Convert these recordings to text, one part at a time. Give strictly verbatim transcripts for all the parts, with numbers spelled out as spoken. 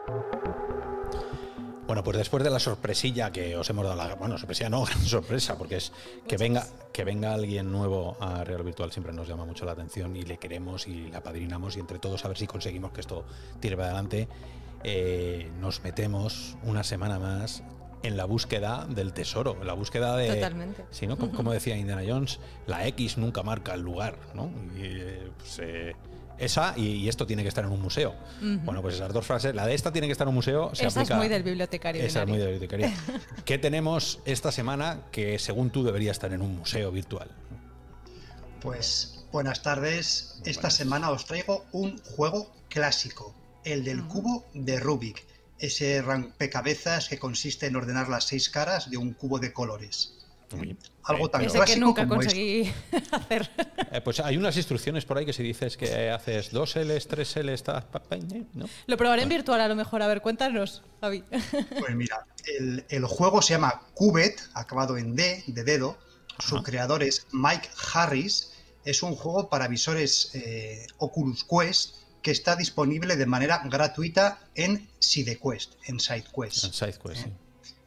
Bueno, pues después de la sorpresilla que os hemos dado, la, bueno, sorpresilla no, gran sorpresa, porque es que venga, que venga alguien nuevo a Real Virtual siempre nos llama mucho la atención y le queremos y le apadrinamos y entre todos a ver si conseguimos que esto tire para adelante. Eh, nos metemos una semana más en la búsqueda del tesoro, en la búsqueda de... Totalmente. Sí, ¿no? Como, como decía Indiana Jones, la X nunca marca el lugar, ¿no? Y, eh, pues, eh, esa y, y esto tiene que estar en un museo. Uh-huh. Bueno, pues esas dos frases, la de esta tiene que estar en un museo, se esa aplica... es muy del bibliotecario. Esa es muy del bibliotecario. ¿Qué tenemos esta semana que según tú debería estar en un museo virtual? Pues buenas tardes. Esta buenas. semana os traigo un juego clásico, el del uh-huh. cubo de Rubik. Ese rompecabezas que consiste en ordenar las seis caras de un cubo de colores. Muy Algo tan Ese clásico que nunca como conseguí hacer. Eh, pues hay unas instrucciones por ahí que si dices que haces dos L's, tres L's, ¿no? Lo probaré en virtual a lo mejor. A ver, cuéntanos, Javi. Pues mira, el, el juego se llama Cubet, acabado en D, de dedo. Su Ajá. creador es Mike Harris. Es un juego para visores eh, Oculus Quest que está disponible de manera gratuita en SideQuest, en SideQuest. En SideQuest, sí.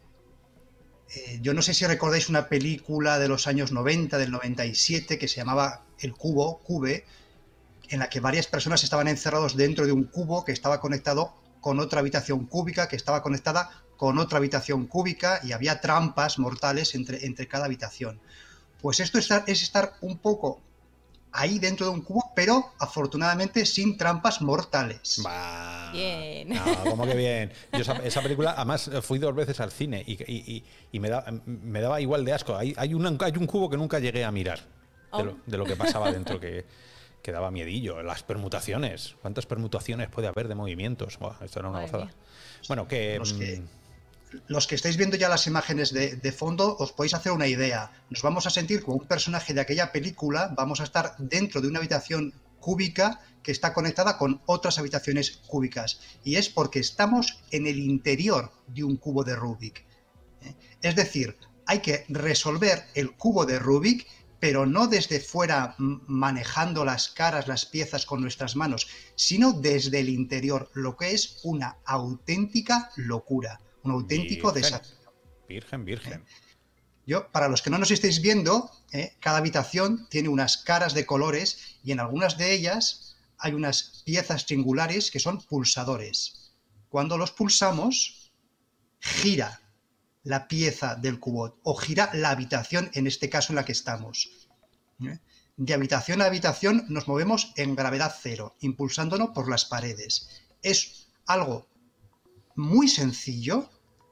Eh, yo no sé si recordáis una película de los años noventa, del noventa y siete, que se llamaba El Cubo, Cube, en la que varias personas estaban encerrados dentro de un cubo que estaba conectado con otra habitación cúbica, que estaba conectada con otra habitación cúbica, y había trampas mortales entre, entre cada habitación. Pues esto es estar, es estar un poco ahí dentro de un cubo, pero afortunadamente sin trampas mortales. Bah, bien. No, ¿cómo que bien? Yo esa, esa película, además, fui dos veces al cine y, y, y me, da, me daba igual de asco. Hay, hay, una, hay un cubo que nunca llegué a mirar oh. de, lo, de lo que pasaba dentro, que, que daba miedillo. Las permutaciones. ¿Cuántas permutaciones puede haber de movimientos? Buah, esto era una Madre gozada. Mía. Bueno, que... Los que... Los que estáis viendo ya las imágenes de, de fondo, os podéis hacer una idea. Nos vamos a sentir como un personaje de aquella película, vamos a estar dentro de una habitación cúbica que está conectada con otras habitaciones cúbicas. Y es porque estamos en el interior de un cubo de Rubik. Es decir, hay que resolver el cubo de Rubik, pero no desde fuera manejando las caras, las piezas con nuestras manos, sino desde el interior, lo que es una auténtica locura. Un auténtico virgen, desafío. Virgen, virgen. Yo, para los que no nos estáis viendo, eh, cada habitación tiene unas caras de colores y en algunas de ellas hay unas piezas triangulares que son pulsadores. Cuando los pulsamos, gira la pieza del cubo o gira la habitación, en este caso en la que estamos. ¿Eh? De habitación a habitación nos movemos en gravedad cero, impulsándonos por las paredes. Es algo muy sencillo,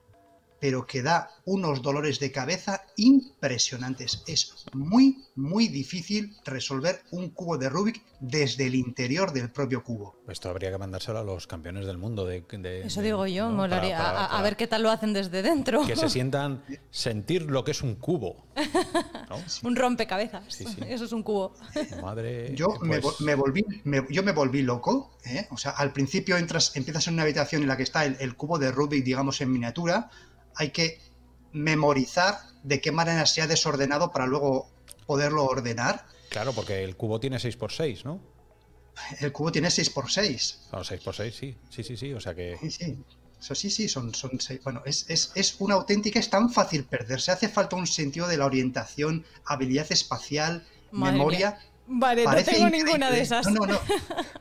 pero que da unos dolores de cabeza impresionantes. Es muy, muy difícil resolver un cubo de Rubik desde el interior del propio cubo. Esto habría que mandárselo a los campeones del mundo. De, de, Eso digo yo, ¿no? molaría. Para, para, para, a ver qué tal lo hacen desde dentro. Que se sientan sentir lo que es un cubo, ¿no? Sí. Un rompecabezas. Sí, sí. Eso es un cubo. Madre, yo, pues... me, me volví, me, yo me volví loco. ¿eh? O sea, al principio entras, empiezas en una habitación en la que está el, el cubo de Rubik, digamos, en miniatura. Hay que memorizar de qué manera se ha desordenado para luego poderlo ordenar. Claro, porque el cubo tiene seis por seis, ¿no? El cubo tiene seis por seis. Claro, seis por seis, sí. Sí, sí, sí, o sea que... Sí, sí. Eso sí, sí, son, son seis. Bueno, es, es, es una auténtica, es tan fácil perderse. Hace falta un sentido de la orientación, habilidad espacial, Madre memoria... Mía. Vale, Parece no tengo increíble. ninguna de esas. No, no, no.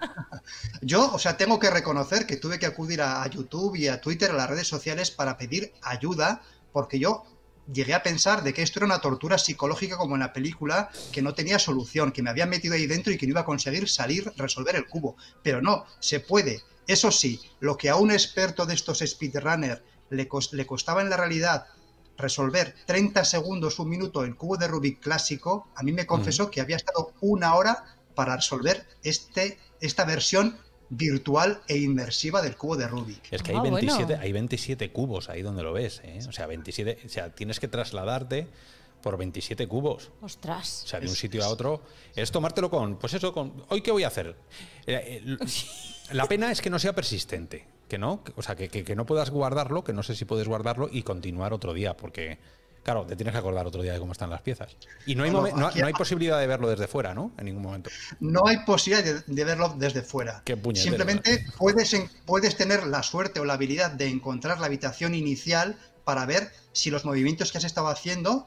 Yo, o sea, tengo que reconocer que tuve que acudir a YouTube y a Twitter, a las redes sociales, para pedir ayuda, porque yo llegué a pensar de que esto era una tortura psicológica como en la película, que no tenía solución, que me había metido ahí dentro y que no iba a conseguir salir, resolver el cubo. Pero no, se puede. Eso sí, lo que a un experto de estos speedrunners le, cost le costaba en la realidad resolver treinta segundos, un minuto el cubo de Rubik clásico, a mí me confesó mm. que había estado una hora para resolver este, esta versión virtual e inmersiva del cubo de Rubik. Es que hay, ah, veintisiete, bueno. hay veintisiete cubos ahí donde lo ves, ¿eh? O sea, veintisiete, o sea, tienes que trasladarte por veintisiete cubos. Ostras. O sea, de un sitio a otro. Es tomártelo con, pues eso, con, ¿hoy qué voy a hacer? Eh, eh, la pena es que no sea persistente, que no, o sea, que, que, que no puedas guardarlo, que no sé si puedes guardarlo y continuar otro día, porque Claro, te tienes que acordar otro día de cómo están las piezas. Y no hay, No, no, no, aquí- no hay posibilidad de verlo desde fuera, ¿no? En ningún momento. No hay posibilidad de, de verlo desde fuera. Qué puñetero. Simplemente puedes, en- puedes tener la suerte o la habilidad de encontrar la habitación inicial para ver si los movimientos que has estado haciendo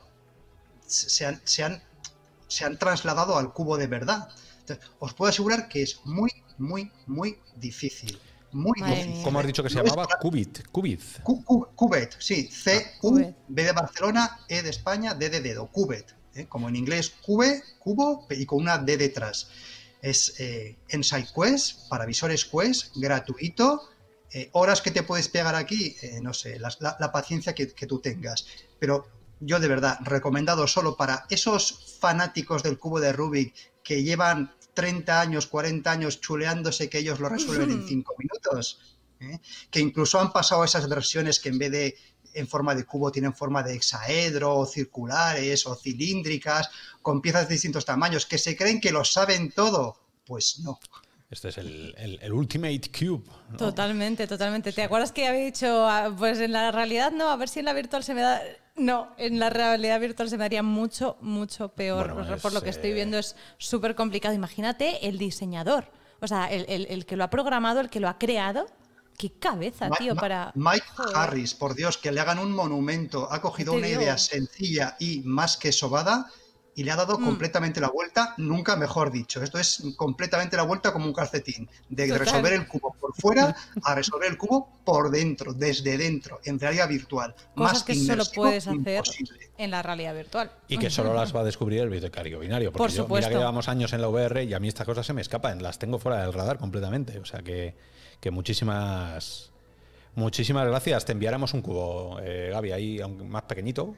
se han, se han, se han trasladado al cubo de verdad. Entonces, os puedo asegurar que es muy, muy, muy difícil. Muy Madre difícil. mía. ¿Cómo has dicho que se No es llamaba? para- Qubit. Qubit. Cu- cu- Cubet, sí, C U Cubet. B de Barcelona, E de España, D de dedo, Cubet, ¿eh? Como en inglés cube, cubo y con una D detrás. Es eh, en SideQuest, para visores Quest, gratuito. Eh, horas que te puedes pegar aquí, eh, no sé, las- la, la paciencia que, que tú tengas. Pero yo de verdad, recomendado solo para esos fanáticos del cubo de Rubik que llevan treinta años, cuarenta años chuleándose que ellos lo resuelven en cinco minutos. ¿eh? Que incluso han pasado esas versiones que en vez de en forma de cubo tienen forma de hexaedro, o circulares, o cilíndricas, con piezas de distintos tamaños, que se creen que lo saben todo. Pues no. Este es el, el- el Ultimate Cube, ¿no? Totalmente, totalmente. ¿Te acuerdas que había dicho, ah, pues en la realidad no, a ver si en la virtual se me da... No, en la realidad virtual se me haría mucho, mucho peor. Bueno, Por es, lo que estoy eh, viendo es súper complicado. Imagínate el diseñador, o sea, el, el- el que lo ha programado, el que lo ha creado. ¡Qué cabeza, Ma- tío! Ma- Para... Mike Joder. Harris, por Dios, que le hagan un monumento. Ha cogido Te una digo. idea sencilla y más que sobada y le ha dado Mm. completamente la vuelta, nunca mejor dicho. Esto es completamente la vuelta como un calcetín. De Total. resolver el cubo por fuera a resolver el cubo por dentro, desde dentro, en realidad virtual. Cosas Más que solo inmersivo, puedes hacer imposible. en la realidad virtual. Y que solo las va a descubrir el bibliotecario binario. Porque Por yo, mira supuesto. que llevamos años en la V R y a mí estas cosas se me escapan. Las tengo fuera del radar completamente. O sea que, que muchísimas... Muchísimas gracias. Te enviaremos un cubo, eh, Gaby, ahí aunque más pequeñito,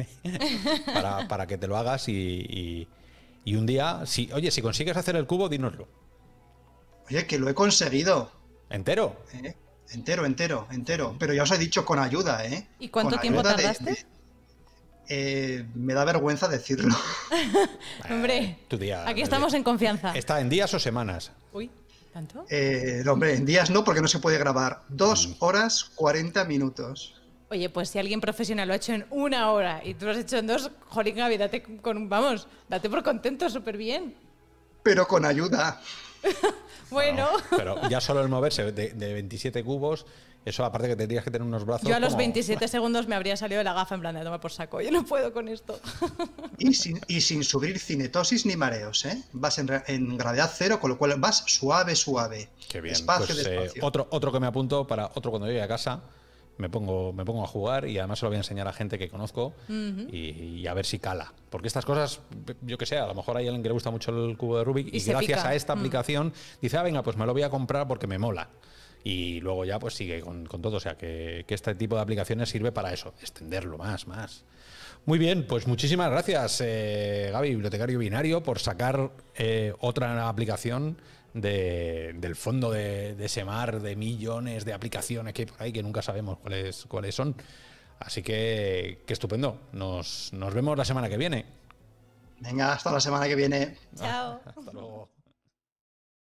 para, para que te lo hagas y, y- y un día, si, oye, si consigues hacer el cubo, dínoslo. Oye, que lo he conseguido. ¿Entero? ¿eh? Entero, entero, entero. Pero ya os he dicho con ayuda, ¿eh? ¿Y cuánto Con tiempo ayuda de- tardaste? de- eh, me da vergüenza decirlo. Hombre, Tu día, aquí estamos en confianza. ¿Está en días o semanas? Uy, ¿tanto? Eh, no, hombre, en días no, porque no se puede grabar. Dos horas, cuarenta minutos. Oye, pues si alguien profesional lo ha hecho en una hora y tú lo has hecho en dos, jolín, Gaby, date con, vamos, date por contento, súper bien. Pero con ayuda. Bueno, Pero ya solo el moverse de, de veintisiete cubos, eso aparte que tendrías que tener unos brazos. yo a los como- veintisiete segundos me habría salido de la gafa en plan de toma por saco. Yo no puedo con esto. Y sin, y sin subir cinetosis ni mareos, ¿eh? Vas en, ra- en gravedad cero, con lo cual vas suave, suave. Qué bien. Despacio, Pues, eh, despacio. otro, otro que me apunto para otro cuando llegue a casa. Me pongo, me pongo a jugar y además se lo voy a enseñar a gente que conozco y, y a ver si cala. Porque estas cosas, yo que sé, a lo mejor hay alguien que le gusta mucho el cubo de Rubik y, Y se gracias pica. a esta Mm. aplicación dice, ah, venga, pues me lo voy a comprar porque me mola. Y luego ya pues sigue con, con todo. O sea, que, que este tipo de aplicaciones sirve para eso, extenderlo más, más. Muy bien, pues muchísimas gracias, eh, Gaby, bibliotecario binario, por sacar eh, otra aplicación de, del fondo de, de ese mar de millones de aplicaciones que hay por ahí que nunca sabemos cuáles, cuáles son. Así que, que estupendo. Nos, nos vemos la semana que viene. Venga, hasta la semana que viene. Chao. Hasta luego.